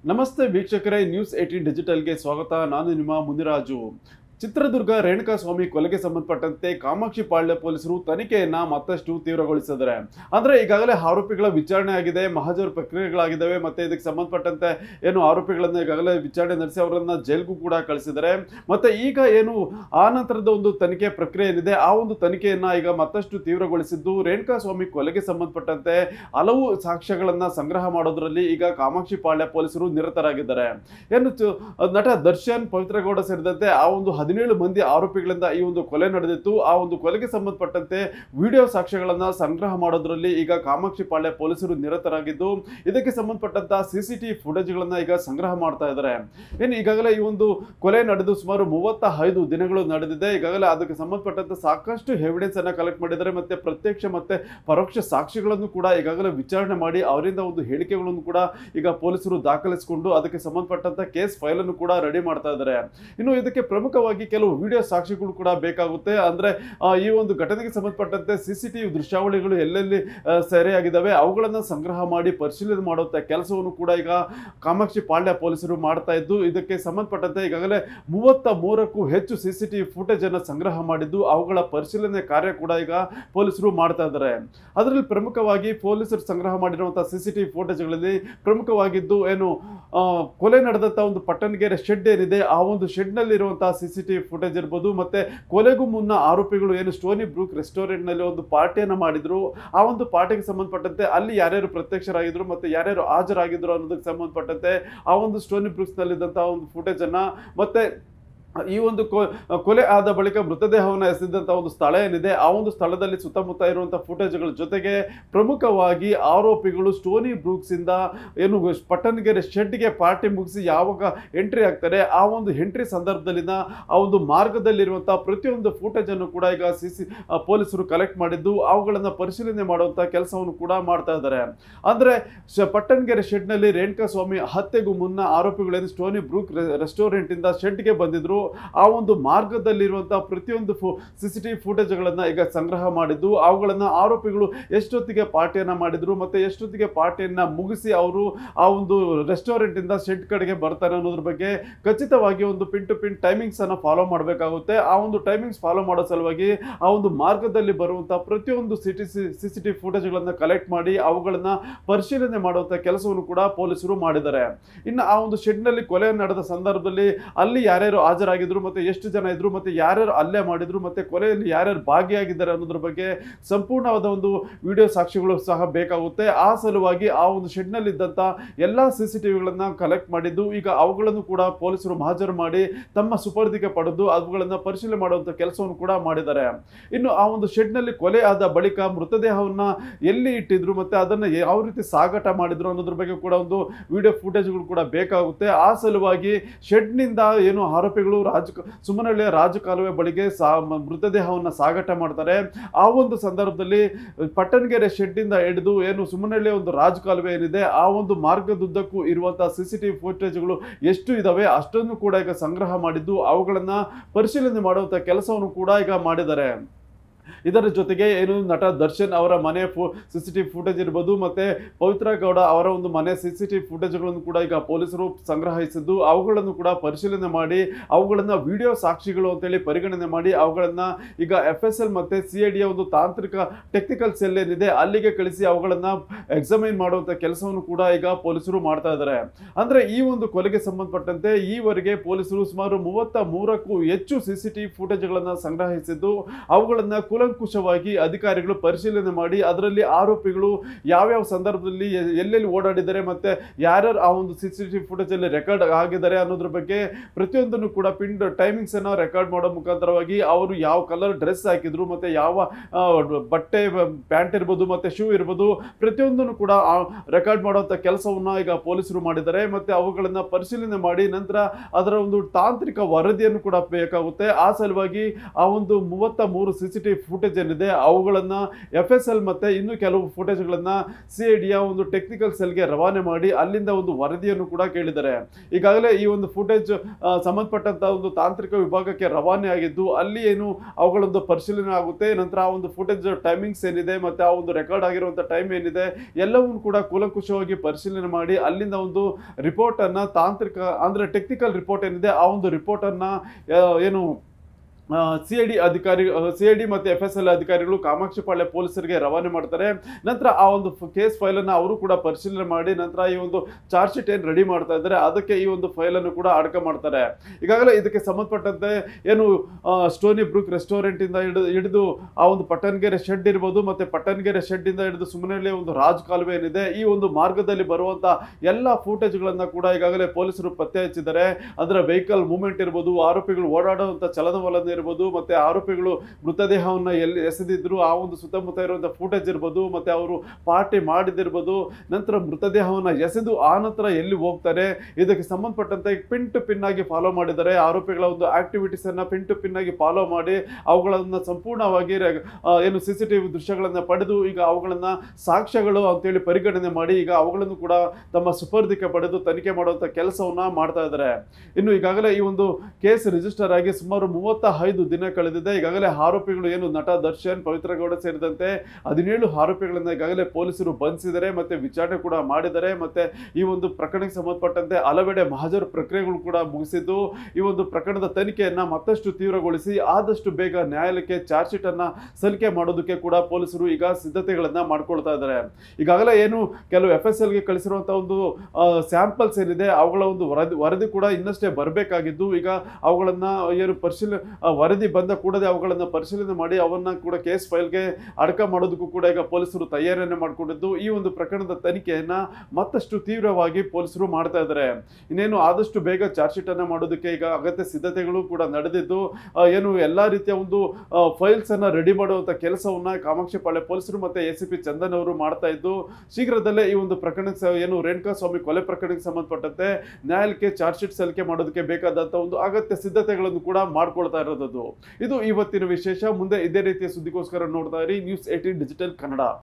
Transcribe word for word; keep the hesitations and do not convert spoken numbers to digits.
ನಮಸ್ತೆ ವೀಕ್ಷಕರೇ, news eighteen ಡಿಜಿಟಲ್ಗೆ ಸ್ವಾಗತ. ನಾನು ನಿಮ್ಮ ಮುನಿರಾಜು. ಚಿತ್ರದುರ್ಗ ರೇಣುಕಾಸ್ವಾಮಿ ಕೊಲೆಗೆ ಸಂಬಂಧಪಟ್ಟಂತೆ ಕಾಮಾಕ್ಷಿ ಪಾಳ್ಯ ಪೊಲೀಸರು ತನಿಖೆಯನ್ನ ಮತ್ತಷ್ಟು ತೀವ್ರಗೊಳಿಸಿದ್ದಾರೆ. ಅಂದ್ರೆ ಈಗಾಗಲೇ ಆರೋಪಿಗಳ ವಿಚಾರಣೆ ಆಗಿದೆ, ಮಹಜರು ಪ್ರಕ್ರಿಯೆಗಳಾಗಿದ್ದಾವೆ, ಮತ್ತೆ ಇದಕ್ಕೆ ಸಂಬಂಧಪಟ್ಟಂತೆ ಏನು ಆರೋಪಿಗಳನ್ನ ಈಗಾಗಲೇ ವಿಚಾರಣೆ ನಡೆಸಿ ಅವರನ್ನ ಜೈಲ್ಗೂ ಕೂಡ ಕಳಿಸಿದ್ದಾರೆ. ಮತ್ತೆ ಈಗ ಏನು ಆ ನಂತರದ ಒಂದು ತನಿಖೆ ಪ್ರಕ್ರಿಯೆ ಏನಿದೆ, ಆ ಒಂದು ತನಿಖೆಯನ್ನ ಈಗ ಮತ್ತಷ್ಟು ತೀವ್ರಗೊಳಿಸಿದ್ದು, ರೇಣುಕಾಸ್ವಾಮಿ ಕೊಲೆಗೆ ಸಂಬಂಧಪಟ್ಟಂತೆ ಹಲವು ಸಾಕ್ಷ್ಯಗಳನ್ನ ಸಂಗ್ರಹ ಮಾಡೋದ್ರಲ್ಲಿ ಈಗ ಕಾಮಾಕ್ಷಿ ಪಾಳ್ಯ ಪೊಲೀಸರು ನಿರತರಾಗಿದ್ದಾರೆ. ಏನು ನಟ ದರ್ಶನ್, ಪವಿತ್ರ ಗೌಡ ಸೇರಿದಂತೆ ಆ ಒಂದು ಹದಿನೇಳು ಮಂದಿ ಆರೋಪಿಗಳಿಂದ ಈ ಒಂದು ಕೊಲೆ ನಡೆದಿತ್ತು. ಆ ಒಂದು ಕೊಲೆಗೆ ಸಂಬಂಧಪಟ್ಟಂತೆ ವಿಡಿಯೋ ಸಾಕ್ಷ್ಯಗಳನ್ನ ಸಂಗ್ರಹ ಮಾಡೋದ್ರಲ್ಲಿ ಈಗ ಕಾಮಾಕ್ಷಿ ಪಾಳ್ಯ ಪೊಲೀಸರು ನಿರತರಾಗಿದ್ದು, ಇದಕ್ಕೆ ಸಂಬಂಧಪಟ್ಟಂತ ಸಿಸಿಟಿವಿ ಫುಟೇಜ್ಗಳನ್ನ ಈಗ ಸಂಗ್ರಹ ಮಾಡ್ತಾ ಇದ್ದಾರೆ. ಏನು ಈಗಾಗಲೇ ಈ ಒಂದು ಕೊಲೆ ನಡೆದು ಸುಮಾರು ಮೂವತ್ತ ಐದು ದಿನಗಳು ನಡೆದಿದೆ. ಈಗಾಗಲೇ ಅದಕ್ಕೆ ಸಂಬಂಧಪಟ್ಟಂತ ಸಾಕಷ್ಟು ಎವಿಡೆನ್ಸ್ ಅನ್ನ ಕಲೆಕ್ಟ್ ಮಾಡಿದ್ದಾರೆ. ಮತ್ತೆ ಪ್ರತ್ಯಕ್ಷ ಮತ್ತೆ ಪರೋಕ್ಷ ಸಾಕ್ಷಿಗಳನ್ನು ಕೂಡ ಈಗಾಗಲೇ ವಿಚಾರಣೆ ಮಾಡಿ ಅವರಿಂದ ಒಂದು ಹೇಳಿಕೆಗಳನ್ನು ಕೂಡ ಈಗ ಪೊಲೀಸರು ದಾಖಲಿಸಿಕೊಂಡು ಅದಕ್ಕೆ ಸಂಬಂಧಪಟ್ಟಂತ ಕೇಸ್ ಫೈಲ್ ಅನ್ನು ಕೂಡ ರೆಡಿ ಮಾಡ್ತಾ ಇದ್ದಾರೆ. ಇನ್ನು ಇದಕ್ಕೆ ಪ್ರಮುಖವಾಗಿ ಕೆಲವು ವಿಡಿಯೋ ಸಾಕ್ಷಿಗಳು ಕೂಡ ಬೇಕಾಗುತ್ತೆ. ಅಂದ್ರೆ ಈ ಒಂದು ಘಟನೆಗೆ ಸಂಬಂಧಪಟ್ಟಂತೆ ಸಿಸಿಟಿವಿ ದೃಶ್ಯಾವಳಿಗಳು ಎಲ್ಲೆಲ್ಲಿ ಸೆರೆಯಾಗಿದ್ದಾವೆ ಅವುಗಳನ್ನ ಸಂಗ್ರಹ ಮಾಡಿ ಪರಿಶೀಲನೆ ಮಾಡುವಂತ ಕೆಲಸವನ್ನು ಕೂಡ ಈಗ ಕಾಮಾಕ್ಷಿ ಪಾಳ್ಯ ಪೊಲೀಸರು ಮಾಡ್ತಾ ಇದ್ದು, ಇದಕ್ಕೆ ಸಂಬಂಧಪಟ್ಟಂತೆ ಈಗಾಗಲೇ ಮೂವತ್ತ ಮೂರಕ್ಕೂ ಹೆಚ್ಚು ಸಿಸಿಟಿವಿ ಫುಟೇಜ್ ಅನ್ನ ಸಂಗ್ರಹ ಮಾಡಿದ್ದು, ಅವುಗಳ ಪರಿಶೀಲನೆ ಕಾರ್ಯ ಕೂಡ ಈಗ ಪೊಲೀಸರು ಮಾಡ್ತಾ ಇದ್ದಾರೆ. ಅದರಲ್ಲಿ ಪ್ರಮುಖವಾಗಿ ಪೊಲೀಸರು ಸಂಗ್ರಹ ಮಾಡಿರುವಂತಹ ಸಿಸಿಟಿವಿ ಫುಟೇಜ್ಗಳಲ್ಲಿ ಪ್ರಮುಖವಾಗಿದ್ದು ಏನು ಕೊಲೆ ನಡೆದಂತ ಒಂದು ಪಟ್ಟಣಗೆರೆ ಶೆಡ್ ಏನಿದೆ, ಆ ಒಂದು ಶೆಡ್ ನಲ್ಲಿ ಇರುವಂತಹ ಸಿಸಿಟಿವಿ ಫುಟೇಜ್ ಇರ್ಬೋದು. ಮತ್ತೆ ಕೊಲೆಗೂ ಮುನ್ನ ಆರೋಪಿಗಳು ಏನು ಸ್ಟೋನಿ ಬ್ರೂಕ್ ರೆಸ್ಟೋರೆಂಟ್ ನಲ್ಲಿ ಒಂದು ಪಾರ್ಟಿಯನ್ನ ಮಾಡಿದ್ರು, ಆ ಒಂದು ಪಾರ್ಟಿಗೆ ಸಂಬಂಧಪಟ್ಟಂತೆ ಅಲ್ಲಿ ಯಾರ್ಯಾರು ಪ್ರತ್ಯಕ್ಷರಾಗಿದ್ರು ಮತ್ತೆ ಯಾರ್ಯಾರು ಹಾಜರಾಗಿದ್ರು ಅನ್ನೋದಕ್ಕೆ ಸಂಬಂಧಪಟ್ಟಂತೆ ಆ ಒಂದು ಸ್ಟೋನಿ ಬ್ರೂಕ್ಸ್ ನಲ್ಲಿ ಇದ್ದಂತಹ ಒಂದು ಫುಟೇಜ್ ಅನ್ನ, ಮತ್ತೆ ಈ ಒಂದು ಕೊಲೆ ಆದ ಬಳಿಕ ಮೃತದೇಹವನ್ನು ಎಸೆದಂತಹ ಒಂದು ಸ್ಥಳ ಏನಿದೆ, ಆ ಒಂದು ಸ್ಥಳದಲ್ಲಿ ಸುತ್ತಮುತ್ತ ಇರುವಂತಹ ಫುಟೇಜ್ಗಳ ಜೊತೆಗೆ ಪ್ರಮುಖವಾಗಿ ಆರೋಪಿಗಳು ಸ್ಟೋನಿ ಬ್ರೂಕ್ಸ್ ಇಂದ ಏನು ಪಟ್ಟಣಗೆರೆ ಶೆಡ್ಗೆ ಪಾರ್ಟಿ ಮುಗಿಸಿ ಯಾವಾಗ ಎಂಟ್ರಿ ಆಗ್ತಾರೆ, ಆ ಒಂದು ಎಂಟ್ರಿ ಸಂದರ್ಭದಲ್ಲಿನ ಆ ಒಂದು ಮಾರ್ಗದಲ್ಲಿರುವಂತಹ ಪ್ರತಿಯೊಂದು ಫುಟೇಜ್ ಅನ್ನು ಕೂಡ ಈಗ ಸಿಸಿ ಪೊಲೀಸರು ಕಲೆಕ್ಟ್ ಮಾಡಿದ್ದು, ಅವುಗಳನ್ನ ಪರಿಶೀಲನೆ ಮಾಡುವಂತಹ ಕೆಲಸವನ್ನು ಕೂಡ ಮಾಡ್ತಾ ಇದ್ದಾರೆ. ಅಂದ್ರೆ ಪಟ್ಟಣಗೆರೆ ಶೆಡ್ ನಲ್ಲಿ ರೇಣುಕಾಸ್ವಾಮಿ ಹತ್ಯೆಗೂ ಮುನ್ನ ಆರೋಪಿಗಳೇನು ಸ್ಟೋನಿ ಬ್ರೂಕ್ ರೆಸ್ಟೋರೆಂಟ್ ಇಂದ ಶೆಡ್ಗೆ ಬಂದಿದ್ರು, ಆ ಒಂದು ಮಾರ್ಗದಲ್ಲಿರುವಂತಹ ಪ್ರತಿಯೊಂದು ಸಿಸಿಟಿವಿ ಫುಟೇಜ್ಗಳನ್ನ ಈಗ ಸಂಗ್ರಹ ಮಾಡಿದ್ದು, ಅವುಗಳನ್ನ ಆರೋಪಿಗಳು ಎಷ್ಟೊತ್ತಿಗೆ ಪಾರ್ಟಿಯನ್ನ ಮಾಡಿದ್ರು ಮತ್ತೆ ಎಷ್ಟೊತ್ತಿಗೆ ಪಾರ್ಟಿಯನ್ನ ಮುಗಿಸಿ ಅವರು ಆ ಒಂದು ರೆಸ್ಟೋರೆಂಟ್ ಇಂದ ಶೆಡ್ ಕಡೆಗೆ ಬರ್ತಾರೆ ಅನ್ನೋದ್ರ ಬಗ್ಗೆ ಖಚಿತವಾಗಿ ಒಂದು ಪಿನ್ ಟು ಪಿನ್ ಟೈಮಿಂಗ್ಸ್ ಅನ್ನ ಫಾಲೋ ಮಾಡಬೇಕಾಗುತ್ತೆ. ಆ ಒಂದು ಟೈಮಿಂಗ್ಸ್ ಫಾಲೋ ಮಾಡೋ ಸಲುವಾಗಿ ಆ ಒಂದು ಮಾರ್ಗದಲ್ಲಿ ಬರುವಂತಹ ಪ್ರತಿಯೊಂದು ಸಿಟಿ ಸಿಸಿಟಿವಿ ಫುಟೇಜ್ಗಳನ್ನ ಕಲೆಕ್ಟ್ ಮಾಡಿ ಅವುಗಳನ್ನ ಪರಿಶೀಲನೆ ಮಾಡುವಂತಹ ಕೆಲಸವನ್ನು ಕೂಡ ಪೊಲೀಸರು ಮಾಡಿದ್ದಾರೆ. ಇನ್ನು ಆ ಒಂದು ಶೆಡ್ ನಲ್ಲಿ ಕೊಲೆ ನಡೆದ ಸಂದರ್ಭದಲ್ಲಿ ಅಲ್ಲಿ ಯಾರ್ಯಾರು ಹಾಜರ ಆಗಿದ್ರು ಮತ್ತೆ ಎಷ್ಟು ಜನ ಇದ್ರು ಮತ್ತೆ ಯಾರ್ಯಾರು ಹಲ್ಲೆ ಮಾಡಿದ್ರು ಮತ್ತೆ ಕೊಲೆಯಲ್ಲಿ ಯಾರ್ಯಾರು ಭಾಗಿಯಾಗಿದ್ದಾರೆ ಅನ್ನೋದ್ರ ಬಗ್ಗೆ ಸಂಪೂರ್ಣವಾದ ಒಂದು ವಿಡಿಯೋ ಸಾಕ್ಷಿಗಳು ಸಹ ಬೇಕಾಗುತ್ತೆ. ಆ ಸಲುವಾಗಿ ಆ ಒಂದು ಶೆಡ್ ನಲ್ಲಿ ಇದ್ದಂತ ಎಲ್ಲಾ ಸಿಸಿಟಿವಿಗಳನ್ನ ಕಲೆಕ್ಟ್ ಮಾಡಿದ್ದು, ಈಗ ಅವುಗಳನ್ನು ಕೂಡ ಪೊಲೀಸರು ಮಹಜರು ಮಾಡಿ ತಮ್ಮ ಸುಪರ್ದಿಗೆ ಪಡೆದು ಅವುಗಳನ್ನ ಪರಿಶೀಲನೆ ಮಾಡುವಂತ ಕೆಲಸವನ್ನು ಕೂಡ ಮಾಡಿದ್ದಾರೆ. ಇನ್ನು ಆ ಒಂದು ಶೆಡ್ ನಲ್ಲಿ ಕೊಲೆ ಆದ ಬಳಿಕ ಮೃತದೇಹವನ್ನ ಎಲ್ಲಿ ಇಟ್ಟಿದ್ರು ಮತ್ತೆ ಅದನ್ನ ಯಾವ ರೀತಿ ಸಾಗಾಟ ಮಾಡಿದ್ರು ಅನ್ನೋದ್ರ ಬಗ್ಗೆ ಕೂಡ ಒಂದು ವಿಡಿಯೋ ಫುಟೇಜ್ಗಳು ಕೂಡ ಬೇಕಾಗುತ್ತೆ. ಆ ಸಲುವಾಗಿ ಶೆಡ್ ನಿಂದ ಏನು ಆರೋಪಿಗಳು ರಾಜ ಸುಮನಹಳ್ಳಿಯ ರಾಜಕಾಲುವೆ ಬಳಿಗೆ ಸಾ ಮೃತದೇಹವನ್ನು ಸಾಗಾಟ ಮಾಡ್ತಾರೆ. ಆ ಒಂದು ಸಂದರ್ಭದಲ್ಲಿ ಪಟ್ಟಣಗೆರೆ ಶೆಡ್ ಇಂದ ಹಿಡಿದು ಏನು ಸುಮನಹಳ್ಳಿಯ ಒಂದು ರಾಜಕಾಲುವೆ ಏನಿದೆ, ಆ ಒಂದು ಮಾರ್ಗದುದ್ದಕ್ಕೂ ಇರುವಂತಹ ಸಿಸಿಟಿವಿ ಫುಟೇಜ್ಗಳು ಎಷ್ಟು ಇದಾವೆ ಅಷ್ಟನ್ನು ಕೂಡ ಈಗ ಸಂಗ್ರಹ ಮಾಡಿದ್ದು, ಅವುಗಳನ್ನ ಪರಿಶೀಲನೆ ಮಾಡುವಂತಹ ಕೆಲಸವನ್ನು ಕೂಡ ಈಗ ಮಾಡಿದ್ದಾರೆ. ಇದರ ಜೊತೆಗೆ ಏನು ನಟ ದರ್ಶನ್ ಅವರ ಮನೆ ಫೋ ಸಿಸಿಟಿವಿ ಫುಟೇಜ್ ಇರ್ಬೋದು ಮತ್ತೆ ಪವಿತ್ರ ಗೌಡ ಅವರ ಒಂದು ಮನೆ ಸಿಸಿಟಿವಿ ಫುಟೇಜ್ಗಳನ್ನು ಕೂಡ ಈಗ ಪೊಲೀಸರು ಸಂಗ್ರಹಿಸಿದ್ದು, ಅವುಗಳನ್ನು ಕೂಡ ಪರಿಶೀಲನೆ ಮಾಡಿ ಅವುಗಳನ್ನ ವಿಡಿಯೋ ಸಾಕ್ಷಿಗಳು ಅಂತೇಳಿ ಪರಿಗಣನೆ ಮಾಡಿ ಅವುಗಳನ್ನ ಈಗ ಎಫ್ ಎಸ್ ಎಲ್ ಮತ್ತೆ ಸಿ ಐ ಡಿಯ ಒಂದು ತಾಂತ್ರಿಕ ಟೆಕ್ನಿಕಲ್ ಸೆಲ್ ಏನಿದೆ ಅಲ್ಲಿಗೆ ಕಳಿಸಿ ಅವುಗಳನ್ನ ಎಕ್ಸಾಮೈನ್ ಮಾಡುವಂತ ಕೆಲಸವನ್ನು ಕೂಡ ಈಗ ಪೊಲೀಸರು ಮಾಡ್ತಾ ಇದ್ದಾರೆ. ಅಂದ್ರೆ ಈ ಒಂದು ಕೊಲೆಗೆ ಸಂಬಂಧಪಟ್ಟಂತೆ ಈವರೆಗೆ ಪೊಲೀಸರು ಸುಮಾರು ಮೂವತ್ತ ಮೂರಕ್ಕೂ ಹೆಚ್ಚು ಸಿಸಿಟಿವಿ ಫುಟೇಜ್ಗಳನ್ನ ಸಂಗ್ರಹಿಸಿದ್ದು, ಅವುಗಳನ್ನ ಕುಲಂಕುಷವಾಗಿ ಅಧಿಕಾರಿಗಳು ಪರಿಶೀಲನೆ ಮಾಡಿ ಅದರಲ್ಲಿ ಆರೋಪಿಗಳು ಯಾವ್ಯಾವ ಸಂದರ್ಭದಲ್ಲಿ ಎಲ್ಲೆಲ್ಲಿ ಓಡಾಡಿದ್ದಾರೆ ಮತ್ತೆ ಯಾರ್ಯಾರು ಆ ಒಂದು ಸಿಸಿಟಿವಿ ಫುಟೇಜ್ ಅಲ್ಲಿ ರೆಕಾರ್ಡ್ ಆಗಿದ್ದಾರೆ ಅನ್ನೋದ್ರ ಬಗ್ಗೆ ಪ್ರತಿಯೊಂದನ್ನು ಕೂಡ ಪಿನ್ ಟೈಮಿಂಗ್ಸ್ ಅನ್ನ ರೆಕಾರ್ಡ್ ಮಾಡೋ ಮುಖಾಂತರವಾಗಿ ಅವರು ಯಾವ ಕಲರ್ ಡ್ರೆಸ್ ಹಾಕಿದ್ರು ಮತ್ತೆ ಯಾವ ಬಟ್ಟೆ ಪ್ಯಾಂಟ್ ಇರ್ಬೋದು ಮತ್ತೆ ಶೂ ಇರ್ಬೋದು ಪ್ರತಿಯೊಂದನ್ನು ಕೂಡ ರೆಕಾರ್ಡ್ ಮಾಡುವಂತ ಕೆಲಸವನ್ನ ಈಗ ಪೊಲೀಸರು ಮಾಡಿದ್ದಾರೆ. ಮತ್ತೆ ಅವುಗಳನ್ನ ಪರಿಶೀಲನೆ ಮಾಡಿ ನಂತರ ಅದರ ಒಂದು ತಾಂತ್ರಿಕ ವರದಿಯನ್ನು ಕೂಡ ಬೇಕಾಗುತ್ತೆ. ಆ ಸಲುವಾಗಿ ಆ ಒಂದು ಮೂವತ್ತ ಮೂರು ಸಿಸಿಟಿವಿ ಫುಟೇಜ್ ಏನಿದೆ ಅವುಗಳನ್ನ ಎಫ್ ಎಸ್ ಎಲ್ ಮತ್ತೆ ಇನ್ನು ಕೆಲವು ಫುಟೇಜ್ಗಳನ್ನ ಸಿ ಐ ಡಿಯ ಒಂದು ಟೆಕ್ನಿಕಲ್ ಸೆಲ್ಗೆ ರವಾನೆ ಮಾಡಿ ಅಲ್ಲಿಂದ ಒಂದು ವರದಿಯನ್ನು ಕೂಡ ಕೇಳಿದ್ದಾರೆ. ಈಗಾಗಲೇ ಈ ಒಂದು ಫುಟೇಜ್ ಸಂಬಂಧಪಟ್ಟಂತ ಒಂದು ತಾಂತ್ರಿಕ ವಿಭಾಗಕ್ಕೆ ರವಾನೆ ಆಗಿದ್ದು ಅಲ್ಲಿ ಏನು ಅವುಗಳೊಂದು ಪರಿಶೀಲನೆ ಆಗುತ್ತೆ. ನಂತರ ಆ ಒಂದು ಫುಟೇಜ್ ಟೈಮಿಂಗ್ಸ್ ಏನಿದೆ ಮತ್ತೆ ಆ ಒಂದು ರೆಕಾರ್ಡ್ ಆಗಿರುವಂತ ಟೈಮ್ ಏನಿದೆ ಎಲ್ಲವನ್ನೂ ಕೂಡ ಕೂಲಂಕುಷವಾಗಿ ಪರಿಶೀಲನೆ ಮಾಡಿ ಅಲ್ಲಿಂದ ಒಂದು ರಿಪೋರ್ಟ್ ಅನ್ನ ತಾಂತ್ರಿಕ ಅಂದ್ರೆ ಟೆಕ್ನಿಕಲ್ ರಿಪೋರ್ಟ್ ಏನಿದೆ ಆ ಒಂದು ರಿಪೋರ್ಟ್ ಅನ್ನ ಏನು ಸಿ ಐ ಡಿ ಅಧಿಕಾರಿ ಸಿ ಐ ಡಿ ಮತ್ತು ಎಫ್ ಎಸ್ ಎಲ್ ಅಧಿಕಾರಿಗಳು ಕಾಮಾಕ್ಷಿಪಾಳ್ಯ ಪೊಲೀಸರಿಗೆ ರವಾನೆ ಮಾಡ್ತಾರೆ. ನಂತರ ಆ ಒಂದು ಕೇಸ್ ಫೈಲನ್ನು ಅವರು ಕೂಡ ಪರಿಶೀಲನೆ ಮಾಡಿ ನಂತರ ಈ ಒಂದು ಚಾರ್ಜ್ ಶೀಟ್ ಏನು ರೆಡಿ ಮಾಡ್ತಾ ಇದ್ದಾರೆ ಅದಕ್ಕೆ ಈ ಒಂದು ಫೈಲನ್ನು ಕೂಡ ಅಡಕ ಮಾಡ್ತಾರೆ. ಈಗಾಗಲೇ ಇದಕ್ಕೆ ಸಂಬಂಧಪಟ್ಟಂತೆ ಏನು ಸ್ಟೋನಿ ಬ್ರೂಕ್ ರೆಸ್ಟೋರೆಂಟಿಂದ ಹಿಡಿದು ಹಿಡಿದು ಆ ಒಂದು ಪಟ್ಟಣಗೆರೆ ಶೆಡ್ ಇರ್ಬೋದು ಮತ್ತು ಪಟ್ಟಣಗೆರೆ ಶೆಡ್ಡಿಂದ ಹಿಡಿದು ಸುಮ್ಮನೆ ಒಂದು ರಾಜ್ ಕಾಲುವೆ ಏನಿದೆ ಈ ಒಂದು ಮಾರ್ಗದಲ್ಲಿ ಬರುವಂಥ ಎಲ್ಲ ಫೂಟೇಜ್ಗಳನ್ನು ಕೂಡ ಈಗಾಗಲೇ ಪೊಲೀಸರು ಪತ್ತೆ ಹಚ್ಚಿದ್ದಾರೆ. ಅಂದರೆ ವೆಹಿಕಲ್ ಮೂವ್ಮೆಂಟ್ ಇರ್ಬೋದು, ಆರೋಪಿಗಳು ಓಡಾಡುವಂಥ ಚಲನವಲನ ಇರ್ಬೋದು, ಮತ್ತೆ ಆರೋಪಿಗಳು ಮೃತದೇಹವನ್ನ ಎಲ್ಲಿ ಎಸೆದಿದ್ರು ಆ ಒಂದು ಸುತ್ತಮುತ್ತ ಇರುವಂತಹ ಫುಟೇಜ್ ಇರ್ಬೋದು, ಮತ್ತೆ ಅವರು ಪಾರ್ಟಿ ಮಾಡಿದಿರ್ಬೋದು, ನಂತರ ಮೃತದೇಹವನ್ನ ಎಸೆದು ಆ ನಂತರ ಎಲ್ಲಿ ಹೋಗ್ತಾರೆ ಇದಕ್ಕೆ ಸಂಬಂಧಪಟ್ಟಂತೆ ಪಿನ್ ಟು ಪಿನ್ ಆಗಿ ಫಾಲೋ ಮಾಡಿದ್ದಾರೆ. ಆರೋಪಿಗಳ ಒಂದು ಆಕ್ಟಿವಿಟೀಸ್ ಅನ್ನ ಪಿನ್ ಟು ಪಿನ್ ಆಗಿ ಫಾಲೋ ಮಾಡಿ ಅವುಗಳನ್ನ ಸಂಪೂರ್ಣವಾಗಿ ಏನು ಸಿ ಸಿ ಟಿ ವಿ ದೃಶ್ಯಗಳನ್ನ ಪಡೆದು ಈಗ ಅವುಗಳನ್ನ ಸಾಕ್ಷ್ಯಗಳು ಅಂತೇಳಿ ಪರಿಗಣನೆ ಮಾಡಿ ಈಗ ಅವುಗಳನ್ನು ಕೂಡ ತಮ್ಮ ಸುಪರ್ದಿಕ್ಕೆ ಪಡೆದು ತನಿಖೆ ಮಾಡುವಂತ ಕೆಲಸವನ್ನ ಮಾಡ್ತಾ ಇದ್ದಾರೆ. ಇನ್ನು ಈಗಾಗಲೇ ಈ ಒಂದು ಕೇಸ್ ರಿಜಿಸ್ಟರ್ ಆಗಿ ಸುಮಾರು ಮೂವತ್ತ ಐದು ದಿನ ಕಳೆದಿದೆ. ಈಗಾಗಲೇ ಆರೋಪಿಗಳು ಏನು ನಟ ದರ್ಶನ್, ಪವಿತ್ರ ಗೌಡ ಸೇರಿದಂತೆ ಹದಿನೇಳು ಆರೋಪಿಗಳನ್ನ ಈಗಾಗಲೇ ಪೊಲೀಸರು ಬಂಧಿಸಿದ್ದಾರೆ ಮತ್ತೆ ವಿಚಾರಣೆ ಕೂಡ ಮಾಡಿದ್ದಾರೆ. ಮತ್ತೆ ಈ ಒಂದು ಪ್ರಕರಣಕ್ಕೆ ಸಂಬಂಧಪಟ್ಟಂತೆ ಹಲವೆಡೆ ಮಹಾಜರು ಪ್ರಕ್ರಿಯೆಗಳು ಕೂಡ ಮುಗಿಸಿದ್ದು ಈ ಒಂದು ಪ್ರಕರಣದ ತನಿಖೆಯನ್ನ ಮತ್ತಷ್ಟು ತೀವ್ರಗೊಳಿಸಿ ಆದಷ್ಟು ಬೇಗ ನ್ಯಾಯಾಲಯಕ್ಕೆ ಚಾರ್ಜ್ ಶೀಟ್ ಅನ್ನ ಸಲ್ಲಿಕೆ ಮಾಡೋದಕ್ಕೆ ಕೂಡ ಪೊಲೀಸರು ಈಗ ಸಿದ್ಧತೆಗಳನ್ನ ಮಾಡ್ಕೊಳ್ತಾ ಇದ್ದಾರೆ. ಈಗಾಗಲೇ ಏನು ಕೆಲವು ಎಫ್ ಎಸ್ ಎಲ್ಗೆ ಕಳಿಸಿರುವಂತಹ ಒಂದು ಸ್ಯಾಂಪಲ್ಸ್ ಏನಿದೆ ಅವುಗಳ ಒಂದು ವರದಿ ವರದಿ ಕೂಡ ಇನ್ನಷ್ಟೇ ಬರಬೇಕಾಗಿದ್ದು ಈಗ ಅವುಗಳನ್ನ ಏನು ಪರಿಶೀಲನೆ ವರದಿ ಬಂದ ಕೂಡಲೇ ಅವುಗಳನ್ನು ಪರಿಶೀಲನೆ ಮಾಡಿ ಅವನ್ನ ಕೂಡ ಕೇಸ್ ಫೈಲ್ಗೆ ಅಡಕ ಮಾಡೋದಕ್ಕೂ ಕೂಡ ಈಗ ಪೊಲೀಸರು ತಯಾರಿಯನ್ನೇ ಮಾಡಿಕೊಂಡಿದ್ದು ಈ ಒಂದು ಪ್ರಕರಣದ ತನಿಖೆಯನ್ನ ಮತ್ತಷ್ಟು ತೀವ್ರವಾಗಿ ಪೊಲೀಸರು ಮಾಡ್ತಾ ಇದ್ದಾರೆ. ಇನ್ನೇನು ಆದಷ್ಟು ಬೇಗ ಚಾರ್ಜ್ ಶೀಟ್ ಅನ್ನ ಮಾಡೋದಕ್ಕೆ ಈಗ ಅಗತ್ಯ ಸಿದ್ಧತೆಗಳು ಕೂಡ ನಡೆದಿದ್ದು ಏನು ಎಲ್ಲಾ ರೀತಿಯ ಒಂದು ಫೈಲ್ಸ್ ಅನ್ನ ರೆಡಿ ಮಾಡುವಂತ ಕೆಲಸವನ್ನ ಕಾಮಾಕ್ಷಿಪಾಳ್ಯ ಪೊಲೀಸರು ಮತ್ತೆ ಎ ಸಿ ಪಿ ಚಂದನ್ ಅವರು ಮಾಡ್ತಾ ಇದ್ದು ಶೀಘ್ರದಲ್ಲೇ ಈ ಒಂದು ಪ್ರಕರಣಕ್ಕೆ ಏನು ರೇಣುಕಾ ಸ್ವಾಮಿ ಕೊಲೆ ಪ್ರಕರಣಕ್ಕೆ ಸಂಬಂಧಪಟ್ಟಂತೆ ನ್ಯಾಯಾಲಯಕ್ಕೆ ಚಾರ್ಜ್ ಶೀಟ್ ಸಲ್ಲಿಕೆ ಮಾಡೋದಕ್ಕೆ ಬೇಕಾದಂತ ಒಂದು ಅಗತ್ಯ ಸಿದ್ಧತೆಗಳನ್ನು ಕೂಡ ಮಾಡ್ಕೊಳ್ತಾ ಇರೋದು. ಇದು ಇವತ್ತಿನ ವಿಶೇಷ. ಮುಂದೆ ಇದೇ ರೀತಿಯ ಸುದ್ದಿಗೋಸ್ಕರ ನೋಡ್ತಾ ಇರಿ ನ್ಯೂಸ್ ಏಟೀನ್ ಡಿಜಿಟಲ್ ಕನ್ನಡ.